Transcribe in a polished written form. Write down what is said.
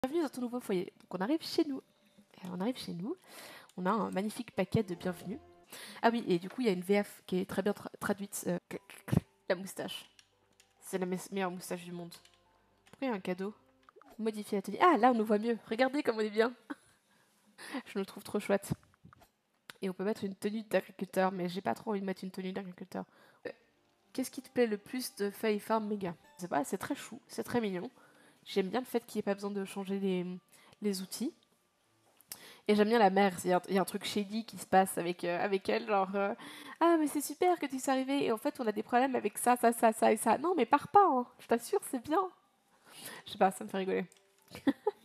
Bienvenue dans ton nouveau foyer. Donc on arrive chez nous. On a un magnifique paquet de bienvenue. Ah oui, et du coup il y a une VF qui est très bien traduite. La moustache. C'est la meilleure moustache du monde. Pourquoi il y a un cadeau? Modifier l'atelier. Ah là on nous voit mieux. Regardez comme on est bien. Je me trouve trop chouette. Et on peut mettre une tenue d'agriculteur, mais j'ai pas trop envie de mettre une tenue d'agriculteur. Qu'est-ce qui te plaît le plus de Fae Farm Mega? Je sais pas, c'est très chou, c'est très mignon. J'aime bien le fait qu'il n'y ait pas besoin de changer les outils. Et j'aime bien la mère, il y a un truc shady qui se passe avec elle, genre ah mais c'est super que tu sois arrivé et en fait on a des problèmes avec ça, ça, ça, ça et ça. Non mais pars pas, hein. Je t'assure c'est bien. Je sais pas, ça me fait rigoler.